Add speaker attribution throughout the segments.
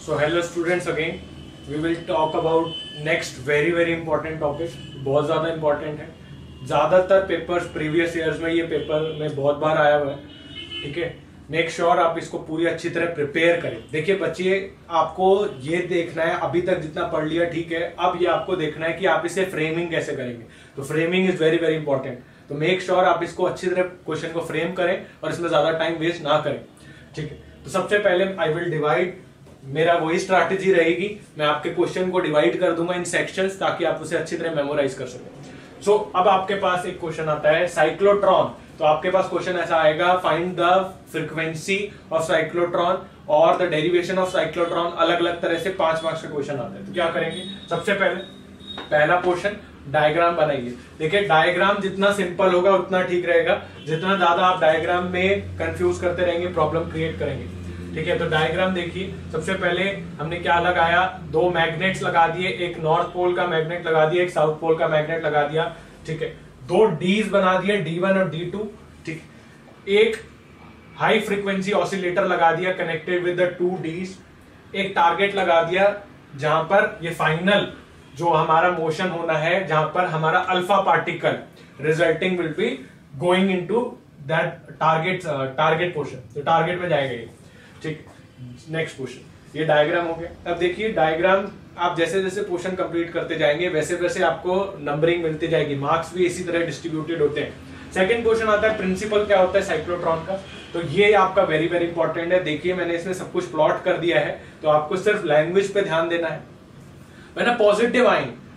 Speaker 1: So hello students again. We will talk about next very important topic. बहुत ज़्यादा important है. ज़्यादातर papers previous years में ये पेपर में बहुत बार आया हुआ है. ठीक है, मेक श्योर आप इसको पूरी अच्छी तरह प्रिपेयर करें. देखिए बच्चे, आपको ये देखना है, अभी तक जितना पढ़ लिया ठीक है, अब ये आपको देखना है कि आप इसे फ्रेमिंग कैसे करेंगे. तो फ्रेमिंग इज वेरी इंपॉर्टेंट. तो मेक श्योर आप इसको अच्छी तरह क्वेश्चन को फ्रेम करें और इसमें ज्यादा टाइम वेस्ट ना करें. ठीक है, तो सबसे पहले आई विल डिवाइड, मेरा वही स्ट्रैटेजी रहेगी, मैं आपके क्वेश्चन को डिवाइड कर दूंगा इन सेक्शंस ताकि आप उसे अच्छी तरह मेमोराइज कर सकें. सो अब आपके पास एक क्वेश्चन आता है साइक्लोट्रॉन. तो आपके पास क्वेश्चन ऐसा आएगा, find the frequency of cyclotron और द डेरिवेशन ऑफ साइक्लोट्रॉन. अलग अलग तरह से 5 मार्क्स का क्वेश्चन आता है. तो क्या करेंगे, सबसे पहले पहला क्वेश्चन, डायग्राम बनाइए. देखिए डायग्राम जितना सिंपल होगा उतना ठीक रहेगा. जितना ज्यादा आप डायग्राम में कंफ्यूज करते रहेंगे प्रॉब्लम क्रिएट करेंगे. ठीक है, तो डायग्राम देखिए. सबसे पहले हमने क्या लगाया, 2 मैग्नेट्स लगा दिए, एक नॉर्थ पोल का मैग्नेट लगा दिया, एक साउथ पोल का मैग्नेट लगा दिया. ठीक है, 2 डीज बना दिए, D1 और D2. ठीक, एक हाई फ्रीक्वेंसी ऑसिलेटर लगा दिया कनेक्टेड विद द 2 डीज. एक टारगेट लगा दिया जहां पर ये फाइनल जो हमारा मोशन होना है, जहां पर हमारा alpha particle resulting will be going into that target portion. तो टारगेट में जाएगा ये. ठीक, नेक्स्ट क्वेश्चन, ये डायग्राम हो गया. अब देखिए डायग्राम आप जैसे जैसे पोर्शन कंप्लीट करते जाएंगे वैसे वैसे आपको नंबरिंग मिलती जाएगी, मार्क्स भी इसी तरह डिस्ट्रीब्यूटेड होते हैं. सेकंड क्वेश्चन आता है प्रिंसिपल क्या होता है साइक्लोट्रॉन का. तो ये आपका वेरी इंपॉर्टेंट है. देखिए मैंने इसमें सब कुछ प्लॉट कर दिया है, तो आपको सिर्फ लैंग्वेज पे ध्यान देना है. मैंने पॉजिटिव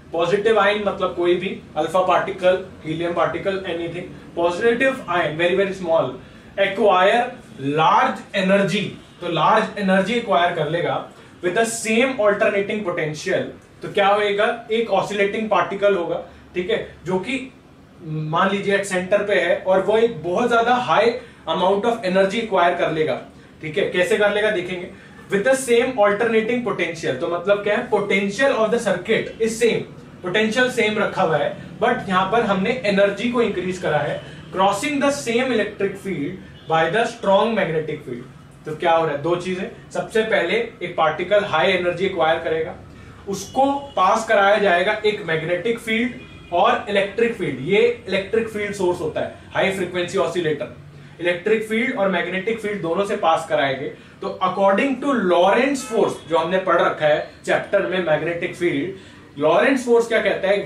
Speaker 1: आयन मतलब कोई भी alpha particle, helium particle, anything. Positive ion very small acquire large energy. तो लार्ज एनर्जी एक्वायर कर लेगा with the same alternating potential. तो क्या होएगा, एक ऑसिलेटिंग पार्टिकल होगा. ठीक है, जो कि मान लीजिए एट सेंटर पे है और वो एक बहुत ज्यादा high amount of energy acquire कर लेगा. ठीक है, कैसे कर लेगा देखेंगे. With the same alternating potential. तो मतलब क्या है, potential of the circuit is same, potential same रखा हुआ है, बट यहां पर हमने एनर्जी को इंक्रीज करा है. Crossing the same electric field by the strong magnetic field. तो क्या हो रहा है, 2 चीजें. सबसे पहले एक पार्टिकल हाई एनर्जी एक्वायर करेगा, उसको पास कराया जाएगा एक मैग्नेटिक फील्ड और इलेक्ट्रिक फील्ड. ये इलेक्ट्रिक फील्ड सोर्स होता है high frequency oscillator. Electric field और मैग्नेटिक फील्ड दोनों से पास कराएंगे. तो अकॉर्डिंग टू लॉरेंट्ज फोर्स जो हमने पढ़ रखा है चैप्टर में मैग्नेटिक फील्ड, लॉरेंट्ज फोर्स क्या कहता है,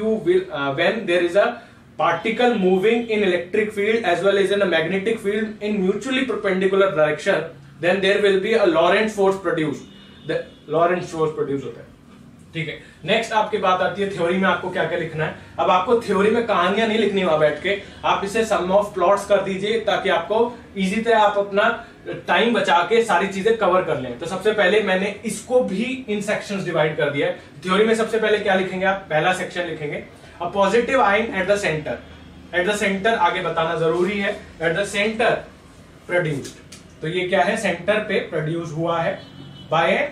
Speaker 1: when there is a particle moving in electric field as well as in a magnetic field in mutually perpendicular direction, then there will be a Lorentz force produced. The Lorentz force produce होता है. ठीक है, next आपकी बात आती है theory में आपको क्या क्या लिखना है. अब आपको थ्योरी में कहानियां नहीं लिखनी वहां बैठ के, आप इसे सम ऑफ प्लॉट्स कर दीजिए ताकि आपको इजी तरह आप अपना टाइम बचा के सारी चीजें कवर कर लें. तो सबसे पहले मैंने इसको भी इन सेक्शंस डिवाइड कर दिया है. थ्योरी में सबसे पहले क्या लिखेंगे आप, पहला सेक्शन लिखेंगे A positive ion at the center. At the center आगे बताना जरूरी है. At the center produced. तो ये क्या है, सेंटर पे प्रोड्यूस हुआ है by a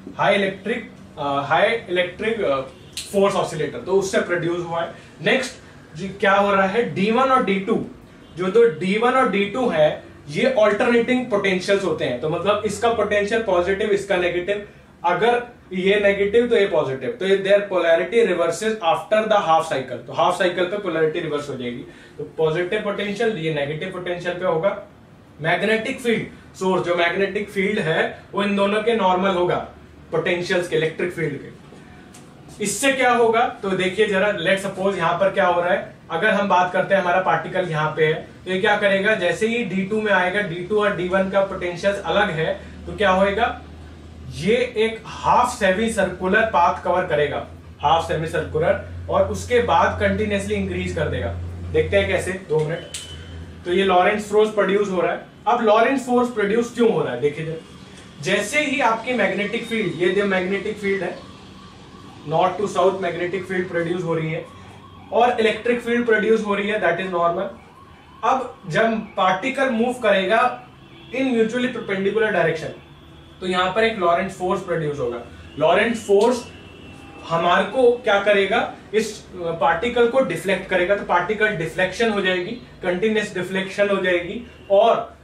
Speaker 1: high electric force oscillator. तो उससे प्रोड्यूस हुआ है. नेक्स्ट क्या हो रहा है, D1 और D2. जो तो D1 और D2 है ये ऑल्टरनेटिंग पोटेंशियल्स होते हैं. तो मतलब इसका पोटेंशियल पॉजिटिव, इसका नेगेटिव. अगर ये नेगेटिव तो ये पॉजिटिव, तो ये their polarity reverses after the half cycle. तो हाफ साइकिल पे पोलैरिटी रिवर्स हो जाएगी. तो पॉजिटिव पोटेंशियल ये नेगेटिव पोटेंशियल पे होगा. मैग्नेटिक फील्ड सोर्स, जो मैग्नेटिक फील्ड है वो इन दोनों के नॉर्मल होगा, पोटेंशियल्स के, इलेक्ट्रिक फील्ड के. इससे क्या होगा, तो देखिए जरा, लेट सपोज यहां पर क्या हो रहा है. अगर हम बात करते हैं हमारा पार्टिकल यहां पे है, तो ये क्या करेगा, जैसे ही D2 में आएगा, D2 और D1 का पोटेंशियल अलग है, तो क्या होएगा, ये एक half semi circular path cover करेगा, हाफ सेमी सर्कुलर, और उसके बाद कंटिन्यूअसली इंक्रीज कर देगा. देखते हैं कैसे, 2 मिनट. तो ये लॉरेंट्ज फोर्स प्रोड्यूस हो रहा है. अब लॉरेंट्ज फोर्स प्रोड्यूस क्यों हो रहा है, देखिए जैसे ही आपकी मैग्नेटिक फील्ड, ये जो मैग्नेटिक फील्ड है, north to south magnetic field produce हो रही है और इलेक्ट्रिक फील्ड प्रोड्यूस हो रही है, दैट इज नॉर्मल. अब जब पार्टिकल मूव करेगा इन म्यूचुअली परपेंडिकुलर डायरेक्शन, तो यहां पर एक लॉरेंट्ज फोर्स प्रोड्यूस होगा. लॉरेंट्ज फोर्स हमारे को क्या करेगा, इस पार्टिकल को डिफ्लेक्ट करेगा. तो पार्टिकल डिफ्लेक्शन हो जाएगी, कंटिन्यूअस डिफ्लेक्शन हो जाएगी, और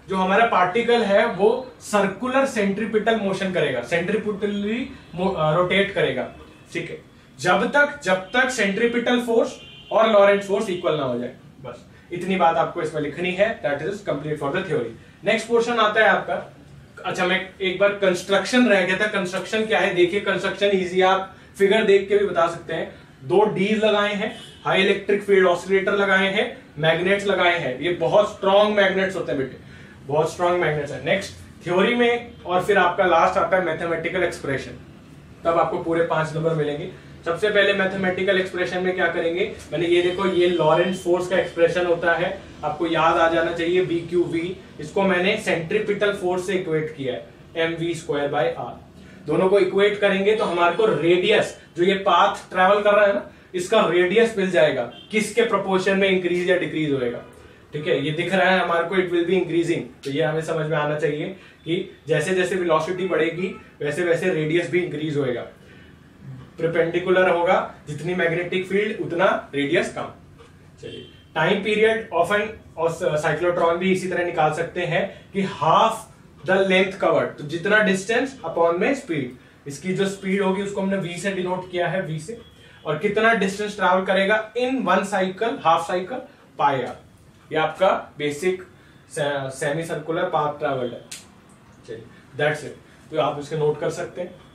Speaker 1: जो हमारा पार्टिकल है वो सर्कुलर सेंट्रीपिटल मोशन करेगा, सेंट्रीपिटली रोटेट करेगा, ठीक है, जब तक सेंट्रीपिटल फोर्स और लॉरेंट फोर्स इक्वल ना हो जाए। बस इतनी बात आपको इसमें लिखनी है, that is complete for the theory. Next portion आता है आपका, अच्छा मैं एक बार कंस्ट्रक्शन रह गया था, कंस्ट्रक्शन क्या है देखिए, कंस्ट्रक्शन इजी, आप फिगर देख के भी बता सकते हैं। 2 डीज लगाए हैं, हाई इलेक्ट्रिक फील्ड ऑसिलेटर लगाए हैं, मैग्नेट्स लगाए हैं, ये बहुत स्ट्रॉन्ग मैग्नेट्स होते हैं बेटे, बहुत स्ट्रॉन्ग मैग्नेट्स है। नेक्स्ट थ्योरी में, और फिर आपका लास्ट आता है मैथमेटिकल एक्सप्रेशन, तब आपको पूरे 5 नंबर मिलेंगे। सबसे पहले मैथमेटिकल एक्सप्रेशन में क्या करेंगे, मैंने ये देखो, ये लॉरेंस फोर्स का एक्सप्रेशन होता है, आपको याद आ जाना चाहिए BQV, इसको मैंने सेंट्रीपिटल फोर्स से इक्वेट किया है mv²/r। दोनों को इक्वेट करेंगे तो हमारे को रेडियस, जो ये पाथ ट्रेवल कर रहा है ना, इसका रेडियस मिल जाएगा, किसके प्रोपोर्शन में इंक्रीज या डिक्रीज होएगा, ठीक है, ये दिख रहा है हमारे को, इट विल बी इंक्रीजिंग, तो ये हमें समझ में आना चाहिए कि जैसे जैसे वेलोसिटी बढ़ेगी वैसे वैसे रेडियस भी इंक्रीज होएगा, परपेंडिकुलर होगा, जितनी मैग्नेटिक फील्ड उतना रेडियस कम। चलिए, टाइम पीरियड ऑफ एन और साइक्लोट्रॉन भी इसी तरह निकाल सकते हैं कि हाफ द लेंथ कवर्ड, तो जितना डिस्टेंस अपॉन में स्पीड, इसकी जो स्पीड होगी उसको हमने v से डिनोट किया है, v से, और कितना डिस्टेंस ट्रैवल करेगा in 1 cycle, half cycle, pi R. ये आपका basic semi circular path travelled है। चलिए, दैट्स इट, तो आप इसके नोट कर सकते हैं।